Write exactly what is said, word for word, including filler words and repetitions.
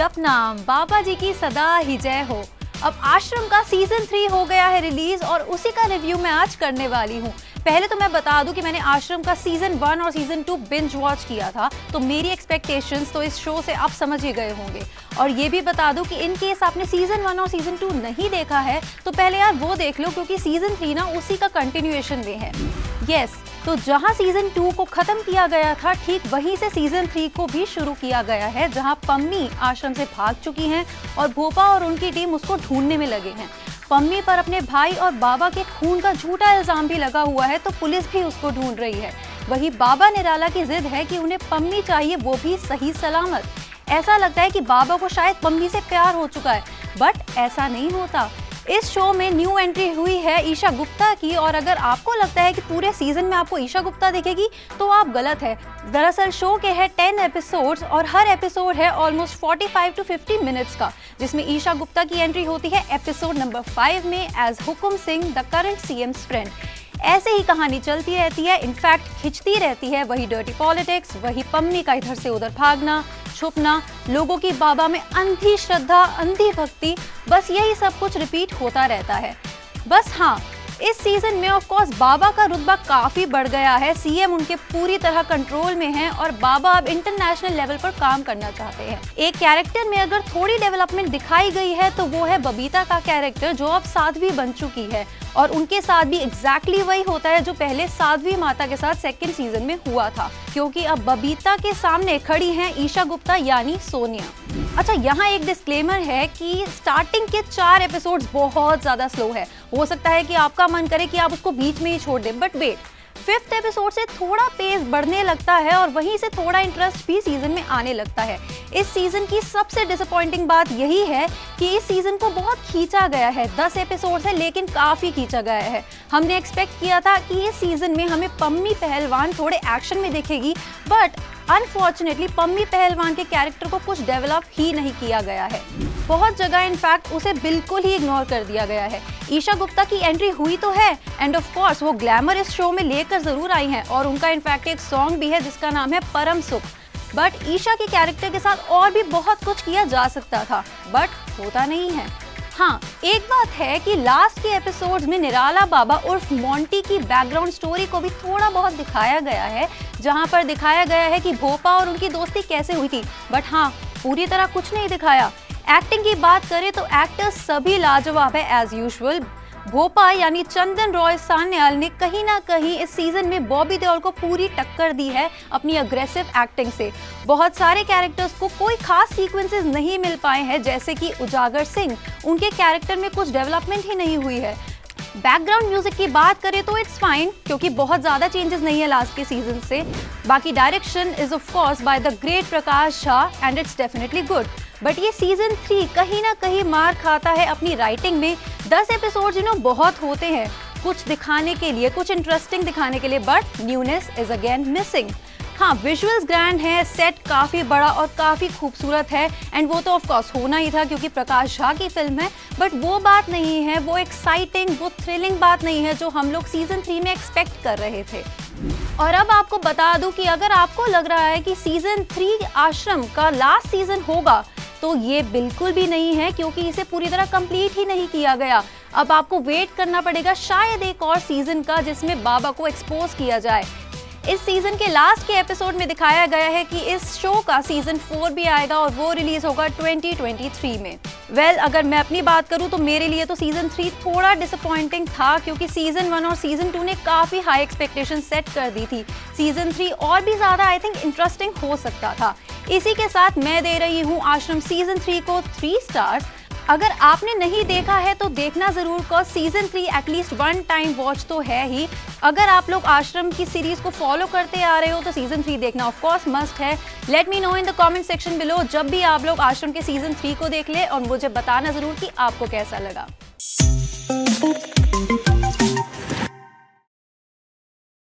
जप नाम, बाबा जी की सदा ही जय हो। अब आश्रम का सीजन थ्री हो गया है रिलीज और उसी का रिव्यू मैं आज करने वाली हूँ। पहले तो मैं बता दूं कि मैंने आश्रम का सीजन वन और सीजन टू बिंज वॉच किया था, तो मेरी एक्सपेक्टेशंस तो इस शो से आप समझ ही गए होंगे। और ये भी बता दूं कि इन केस आपने सीजन वन और सीजन टू नहीं देखा है तो पहले यार वो देख लो, क्योंकि सीजन थ्री ना उसी का कंटिन्यूएशन में है। यस yes, तो जहां सीजन टू को खत्म किया गया था ठीक वहीं से सीजन थ्री को भी शुरू किया गया है, जहां पम्मी आश्रम से भाग चुकी हैं और भोपा और उनकी टीम उसको ढूंढने में लगे हैं। पम्मी पर अपने भाई और बाबा के खून का झूठा इल्जाम भी लगा हुआ है, तो पुलिस भी उसको ढूंढ रही है। वही बाबा निराला की जिद है कि उन्हें पम्मी चाहिए, वो भी सही सलामत। ऐसा लगता है कि बाबा को शायद पम्मी से प्यार हो चुका है, बट ऐसा नहीं होता। इस शो में न्यू एंट्री हुई है ईशा गुप्ता की, और अगर आपको लगता है कि पूरे सीजन में आपको ईशा गुप्ता दिखेगी तो आप गलत है। दरअसल शो के है टेन एपिसोड्स और हर एपिसोड है ऑलमोस्ट पैंतालीस टू पचास मिनट्स का, जिसमें ईशा गुप्ता की एंट्री होती है एपिसोड नंबर फाइव में as Hukum Singh, the current CM's friend. ऐसे ही कहानी चलती रहती है, इनफैक्ट खिंचती रहती है। वही डर्टी पॉलिटिक्स, वही पम्मी का इधर से उधर भागना, छुपना, लोगों की बाबा में अंधी श्रद्धा, अंधी भक्ति, बस यही सब कुछ रिपीट होता रहता है। बस हाँ, इस सीजन में ऑफ कोर्स बाबा का रुतबा काफी बढ़ गया है, सीएम उनके पूरी तरह कंट्रोल में हैं और बाबा अब इंटरनेशनल लेवल पर काम करना चाहते हैं। एक कैरेक्टर में अगर थोड़ी डेवलपमेंट दिखाई गई है तो वो है बबीता का कैरेक्टर, जो अब साध्वी बन चुकी है, और उनके साथ भी एग्जैक्टली वही होता है जो पहले साध्वी माता के साथ सेकंड सीजन में हुआ था, क्योंकि अब बबीता के सामने खड़ी हैं ईशा गुप्ता यानी सोनिया। अच्छा, यहाँ एक डिस्क्लेमर है कि स्टार्टिंग के चार एपिसोड्स बहुत ज्यादा स्लो है। हो सकता है कि आपका मन करे कि आप उसको बीच में ही छोड़ दें, बट वेट, फिफ्थ एपिसोड से थोड़ा पेस बढ़ने लगता है और वहीं से थोड़ा इंटरेस्ट भी सीजन में आने लगता है। इस सीजन की सबसे डिसअपॉइंटिंग बात यही है कि इस सीजन को बहुत खींचा गया है। दस एपिसोड है लेकिन काफी खींचा गया है। हमने एक्सपेक्ट किया था कि इस सीजन में हमें पम्मी पहलवान थोड़े एक्शन में दिखेगी, बट अनफॉर्चुनेटली पम्मी पहलवान के कैरेक्टर को कुछ डेवलप ही नहीं किया गया है। बहुत जगह इनफैक्ट उसे बिल्कुल ही इग्नोर कर दिया गया है। ईशा गुप्ता की एंट्री हुई तो है, एंड ऑफ कोर्स वो ग्लैमर इस शो में लेकर जरूर आई हैं, और उनका इनफैक्ट एक सॉन्ग भी है जिसका नाम है परम सुख। बट ईशा के कैरेक्टर के साथ और भी बहुत कुछ किया जा सकता था, बट होता नहीं है। हाँ, एक बात है कि लास्ट के एपिसोड्स में निराला बाबा उर्फ मोंटी की बैकग्राउंड स्टोरी को भी थोड़ा बहुत दिखाया गया है, जहां पर दिखाया गया है कि भोपा और उनकी दोस्ती कैसे हुई थी, बट हाँ, पूरी तरह कुछ नहीं दिखाया। एक्टिंग की बात करें तो एक्टर्स सभी लाजवाब है एज यूजुअल। भोपा यानी चंदन रॉय सान्याल ने कहीं ना कहीं इस सीजन में बॉबी देओल को पूरी टक्कर दी है अपनी अग्रेसिव एक्टिंग से। बहुत सारे कैरेक्टर्स को कोई खास सीक्वेंसेस नहीं मिल पाए हैं, जैसे कि उजागर सिंह, उनके कैरेक्टर में कुछ डेवलपमेंट ही नहीं हुई है। बैकग्राउंड म्यूजिक की बात करें तो इट्स फाइन, क्योंकि बहुत ज्यादा चेंजेस नहीं है लास्ट के सीजन से। बाकी direction is of course by the great Prakash Jha and it's definitely good. But ये सीजन थ्री कहीं ना कहीं मार खाता है अपनी राइटिंग में। दस एपिसोड यू नो बहुत होते हैं कुछ दिखाने के लिए, कुछ इंटरेस्टिंग दिखाने के लिए, but newness is again missing. हाँ, विजुअल्स ग्रैंड है, सेट काफी बड़ा और काफी खूबसूरत है, एंड वो तो ऑफ कोर्स होना ही था क्योंकि प्रकाश झा की फिल्म है, बट वो बात नहीं है, वो एक्साइटिंग, वो थ्रिलिंग बात नहीं है जो हम लोग सीजन थ्री में एक्सपेक्ट कर रहे थे। और अब आपको बता दूं कि अगर आपको लग रहा है कि सीजन थ्री आश्रम का लास्ट सीजन होगा तो ये बिल्कुल भी नहीं है, क्योंकि इसे पूरी तरह कंप्लीट ही नहीं किया गया। अब आपको वेट करना पड़ेगा शायद एक और सीजन का जिसमें बाबा को एक्सपोज किया जाए। इस सीजन के लास्ट के एपिसोड में दिखाया गया है कि इस शो का सीजन फोर भी आएगा और वो रिलीज होगा ट्वेंटी ट्वेंटी थ्री में। वेल well, अगर मैं अपनी बात करूं तो मेरे लिए तो सीजन थ्री थोड़ा डिसअपॉइंटिंग था, क्योंकि सीजन वन और सीजन टू ने काफी हाई एक्सपेक्टेशन सेट कर दी थी। सीजन थ्री और भी ज्यादा आई थिंक इंटरेस्टिंग हो सकता था। इसी के साथ मैं दे रही हूँ आश्रम सीजन थ्री को थ्री स्टार्स। अगर आपने नहीं देखा है तो देखना जरूर, cause season three at least one time watch तो है ही। अगर आप लोग आश्रम की सीरीज को फॉलो करते आ रहे हो तो सीजन थ्री देखना ऑफ कोर्स मस्ट है। Let me know in the comment section below जब भी आप लोग आश्रम के सीजन थ्री को देख ले, और मुझे बताना जरूर कि आपको कैसा लगा।